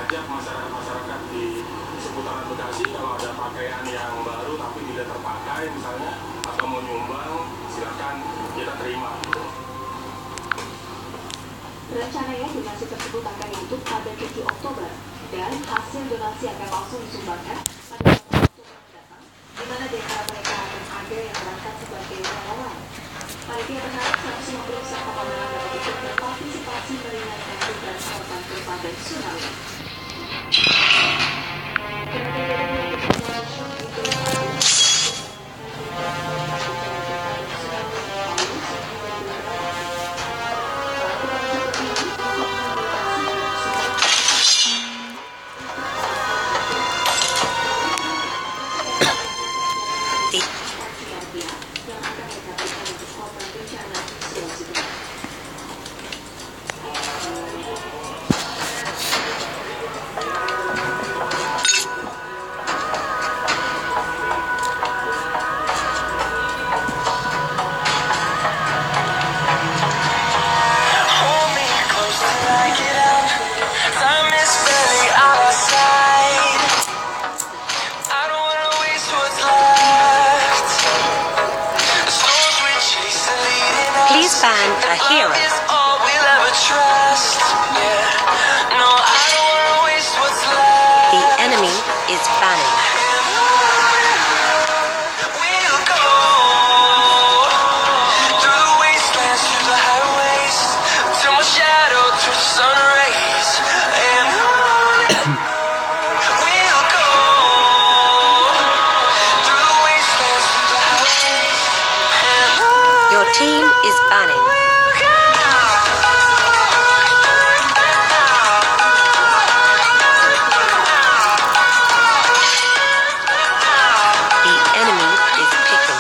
mengajak masyarakat di seputaran Bekasi kalau ada pakaian yang baru tapi tidak terpakai misalnya atau mau nyumbang, silakan kita terima. Rencananya donasi tersebut akan ditutup pada 7 Oktober dan hasil donasi akan langsung disumbangkan pada 1 Oktober mendatang, di mana di antara mereka akan ada yang berangkat sebagai relawan. Panitia berharap 150 peserta pameran dapat ikut berpartisipasi meringankan beban korban gempa dan tsunami. Please ban a hero. The enemy is banning. Your team is banning. The enemy is picking.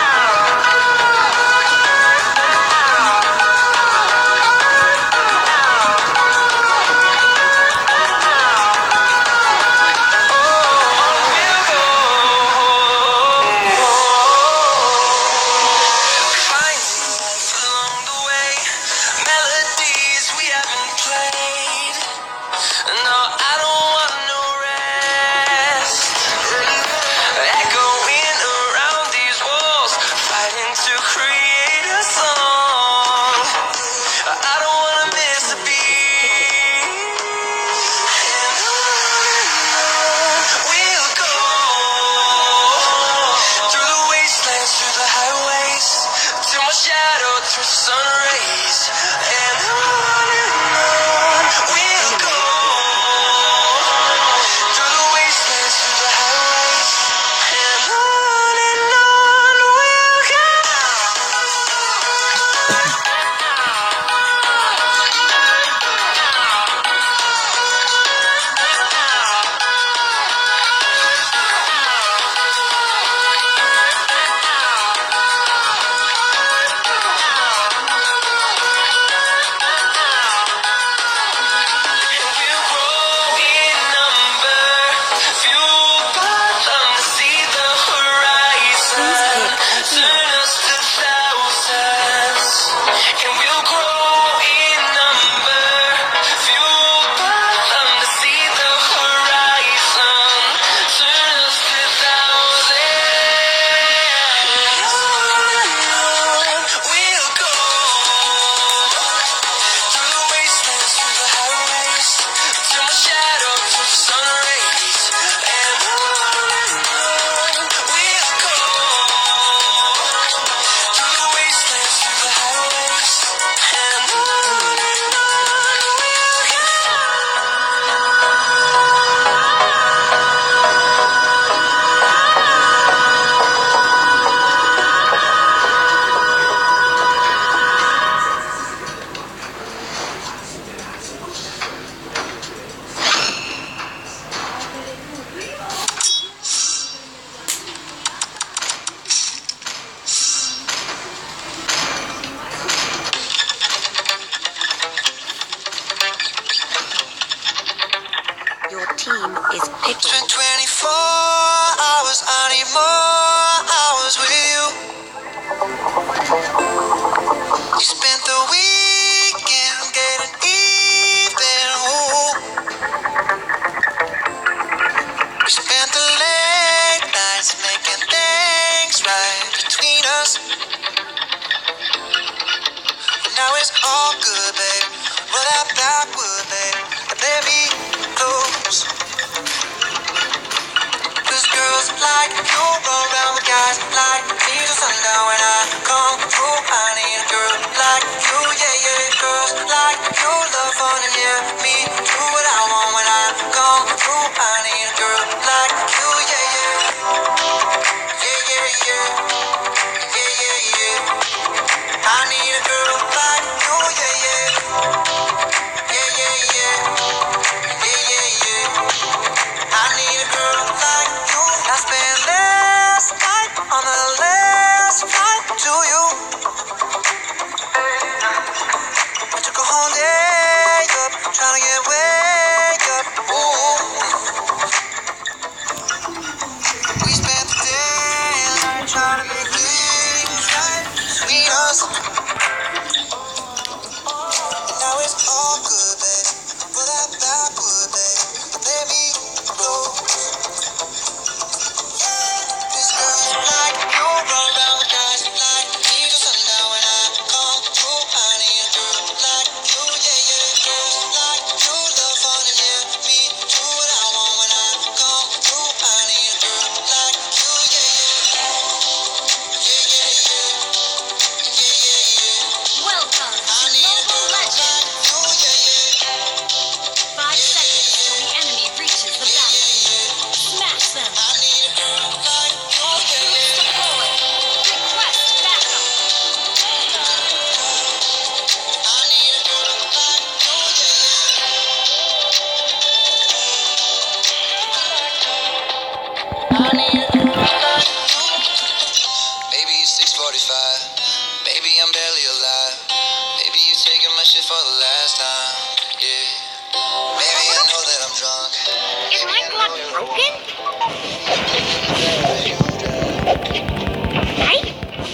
team is picking. It's been 24 hours, I need more hours with you. You spent the weekend getting even. Ooh. Now it's all good, babe. Roll that backward, babe, and let me close. Cause girls like you roll around with guys like me till sundown. When I come through, I need a girl like you, yeah, yeah. Girls like you love fun and yeah, me do what I want. When I come through, I need a girl like you, yeah, yeah. Yeah, yeah, yeah. Yeah, yeah, yeah. I need a girl like you, yeah, yeah. Yeah, yeah, yeah. Yeah, yeah, yeah. I need a girl like you. I spent last night on the last flight to you. I took a whole day up, trying to get way up. Ooh. We spent the day and night trying to make things right between us. And now it's all good, babe. Roll that backward, babe. Let me go. This girl's like you, roll around with guys like me till sundown. When I come through, I need a girl like you, yeah, yeah. Girls like you love fun and yeah, me do what I want. When I come through, I need a girl like you, yeah, yeah. Yeah, yeah, yeah. Yeah, yeah, yeah. Welcome I to need a Mobile girl Legends. like you, yeah, yeah. 5 seconds till the enemy reaches the battlefield. Smash them. I need a girl like you, All yeah, troops yeah. deployed. Request backup. I need a girl like you, yeah, yeah. I need a girl like you. Maybe it's 6:45. Maybe I'm barely alive. Maybe you taking my shit for the last time. Yeah. Maybe I know that I'm drunk. Is my clock broken? Right?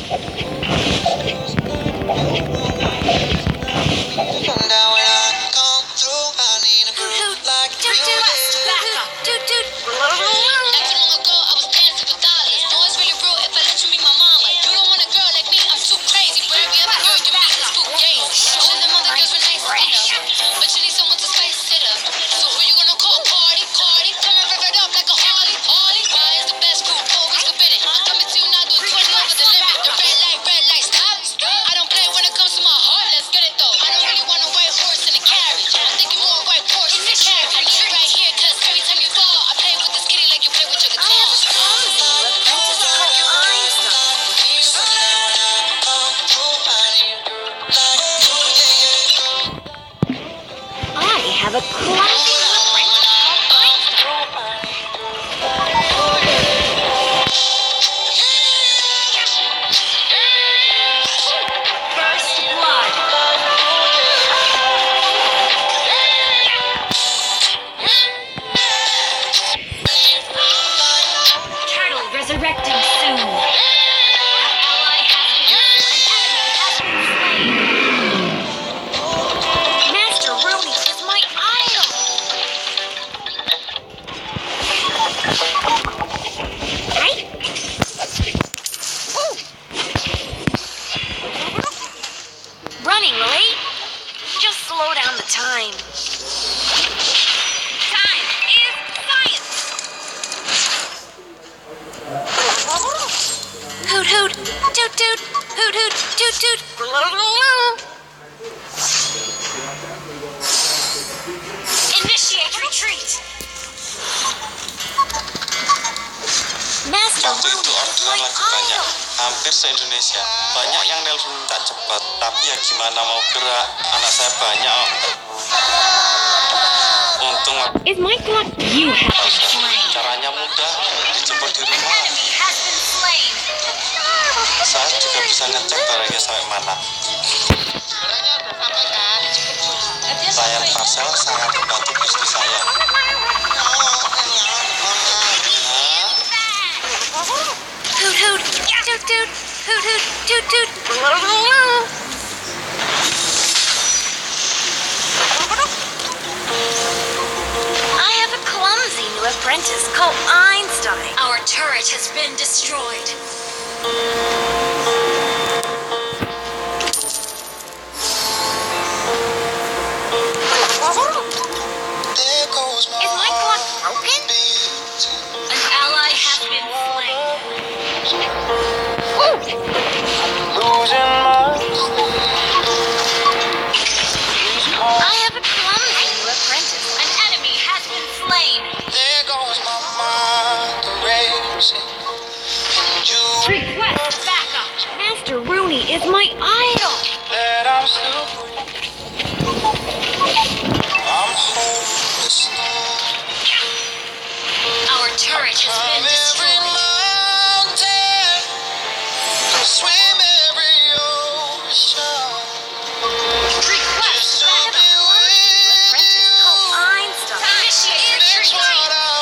Now when I come through, I need a girl like you, Request yeah. backup. Not too long ago, I was dancing for dollars. No, it's really real if I let you meet my mama. You don't want a girl like me, I'm too crazy. But every other girl you meet is too gay. Sure, them other girls were nice enough, but you need someone to spice it up. So who you gonna call? Cardi, Cardi. Come and rev it up like a Harley, Harley. Why is the best food always forbidden? I'm coming to you now, do 20 over the limit. The red light, stop. I don't play when it comes to my heart. Let's get it though. I don't really want a white horse in a carriage. I'm thinking more white horse in a carriage. I need it right here, cause every time you fall, I play with this kitty like you play with your guitar. I have a clumsy little princess called Einstein. First blood. Turtle resurrecting soon. An ally has been slain. Master Rooney is my idol. Right? Running late? Just slow down the time. Time is science. Hoot hoot, toot toot, hoot hoot, toot toot. Initiate retreat. Master Waktu itu Rooney is orderan my lagi banyak, idol. hampir se-Indonesia. Banyak yang nelpon minta cepat, tapi ya gimana mau gerak, anak saya banyak. Untung Is my clock? You have been slain. caranya mudah, dijemput di An rumah. enemy has been slain. Saya juga bisa ngecek barangnya sampai mana. Layar parcel sangat membantu bisnis saya. Hoot hoot, toot toot, hoot hoot, toot toot. I have a clumsy new apprentice called Einstein. Our turret has been destroyed. my idol. That I'm stupid. I'm hopeless now. Our turret has been Climb every destroyed. mountain, swim every ocean. Request Just to back be up. with Apprentice called you. Einstein. Initiate That's retreat. what I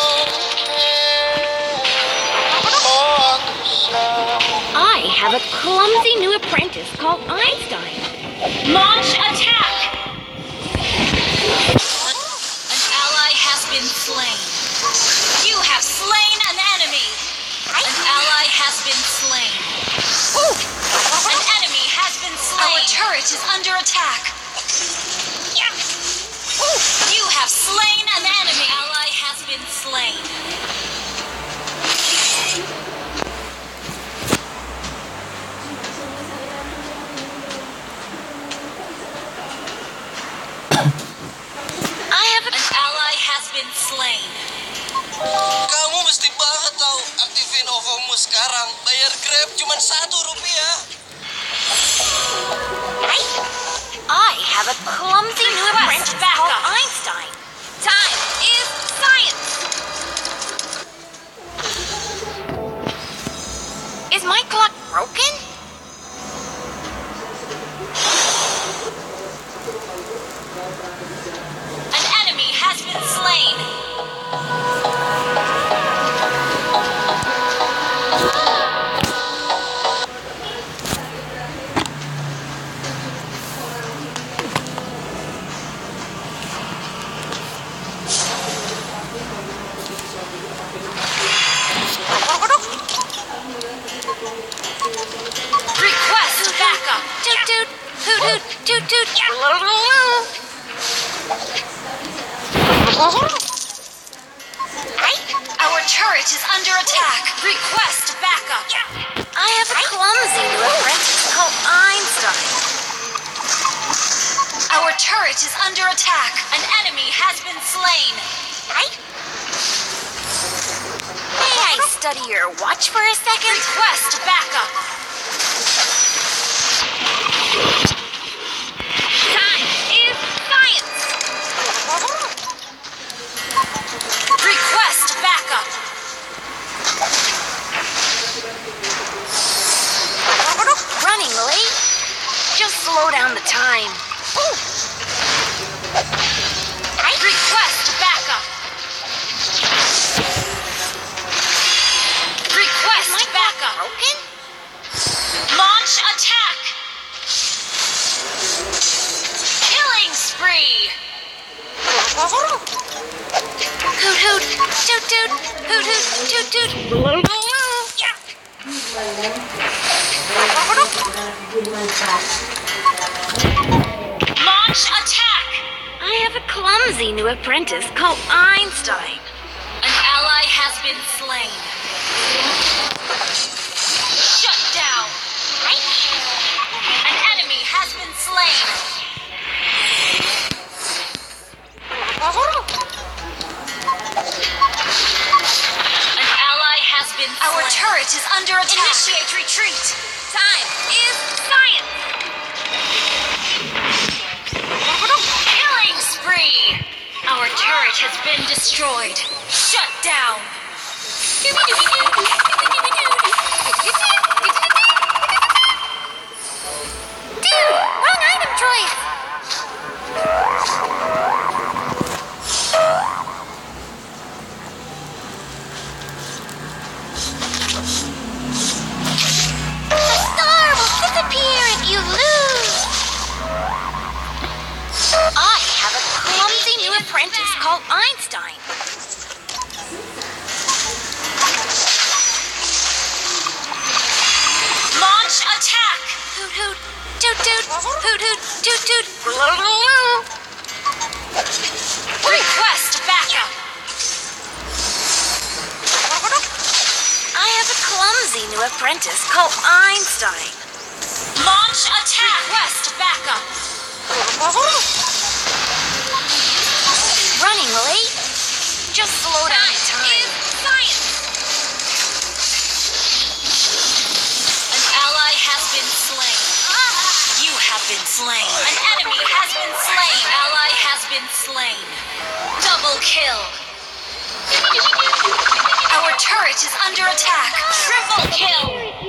broke. I have a clumsy new apprentice called Einstein. Launch attack! An ally has been slain. You have slain an enemy. An ally has been slain. An enemy has been slain. Our turret is under attack. You have slain an enemy. Ally has been slain. I have an ally has been slain. Kamu mesti banget tau aktifin OVO-mu sekarang. Bayar Grab cuma Rp1. I have a clumsy new apprentice called Einstein. Time is science. Is my clock broken? An enemy has been slain. Request backup. Toot toot, hoot hoot, toot toot. Our turret is under attack. Request backup. I have a clumsy new apprentice called Einstein. Our turret is under attack. An enemy has been slain. May I study your watch for a second? Request backup. Time is science. Request backup. Running late? Just slow down the time. Request backup. Request backup. Broken? Launch attack. Killing spree. Hoot hoot, toot toot, hoot hoot, toot toot. Launch attack. I have a clumsy new apprentice called Einstein. An ally has been slain. Shut down. An enemy has been slain. An ally has been slain. Our turret is under attack. Initiate retreat. Time is science. Killing spree. Our turret has been destroyed. Shut down. Dude, wrong item choice. The star will disappear if you lose. I have a clumsy new apprentice called Einstein. Launch attack. Hoot hoot, toot toot, hoot hoot, toot toot. Request backup. I have a clumsy new apprentice called Einstein. Launch attack. Request backup. Running late? Just slow down the time. Science. An ally has been slain. been slain. An enemy has been slain. Ally has been slain. Double kill. Our turret is under attack. Triple kill.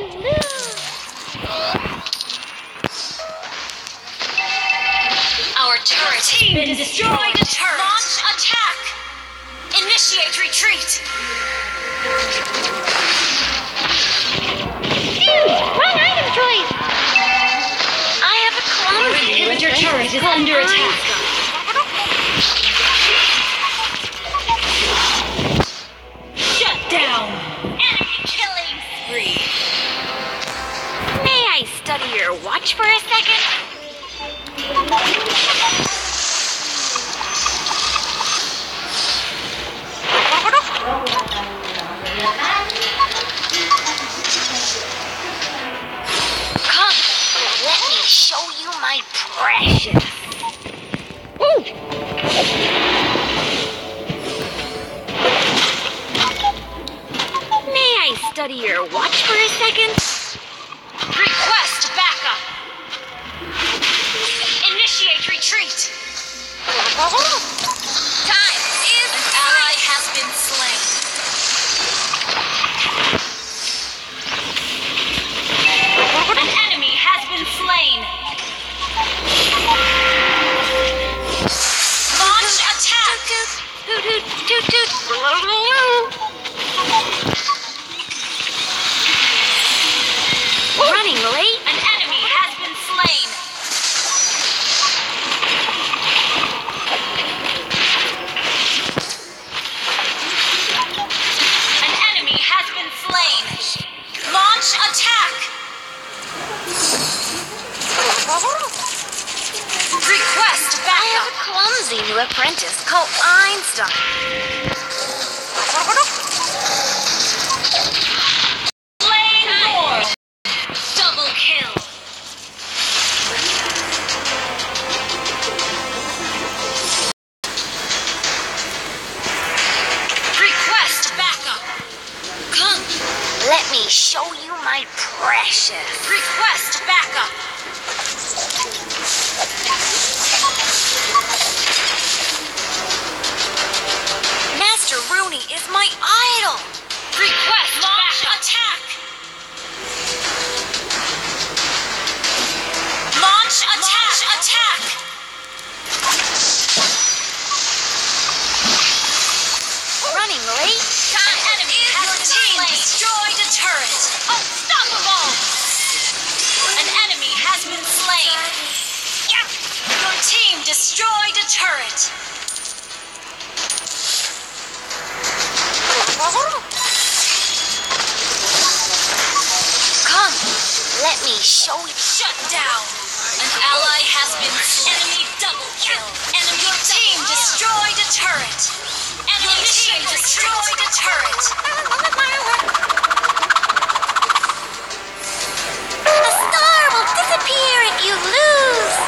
Our turret has been destroyed. Turret. Launch attack. Initiate retreat. Wrong item choice. I have a clumsy. Inhibitor turret is under attack. Shut down. Enemy killing spree. May I study your watch for a second? Come, let me show you my precious. May I study your watch for a second? Request backup. Initiate retreat. Time is an ally has been slain. An enemy has been slain. Launch attack. Toot toot toot toot. Running late. An enemy has been slain. An enemy has been slain. Launch attack. Request I have backup. a clumsy new apprentice called Einstein. Slain more. Double kill. Request backup. Come, let me show you my precious. Request backup. Master Rooney is my idol. Request launch attack. Launch attack. Running late. An enemy has destroyed a turret. Unstoppable. An enemy has been slain. Your team destroyed a turret. Come, let me show you. Shut down. An ally has been slain. Enemy double kill. Enemy your team destroyed a turret. Enemy team destroyed a turret. The star will disappear if you lose.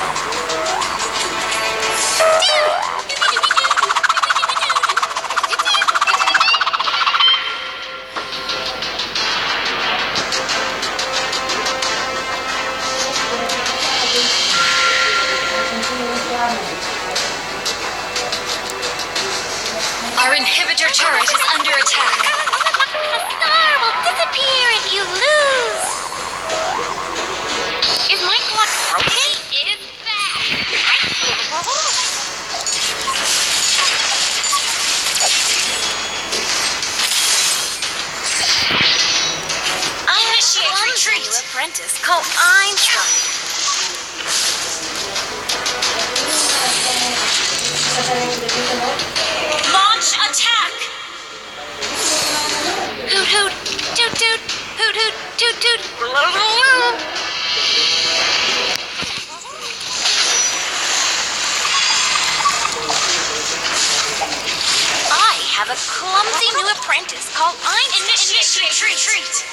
Our inhibitor turret is under attack. The star will disappear if you lose. Is my clock broken? Is back. I have Initiate a clumsy retreat. new apprentice called Einstein. Launch attack. Hoot hoot, toot toot, hoot hoot, toot toot. I have a clumsy new apprentice called Einstein. Initiate retreat.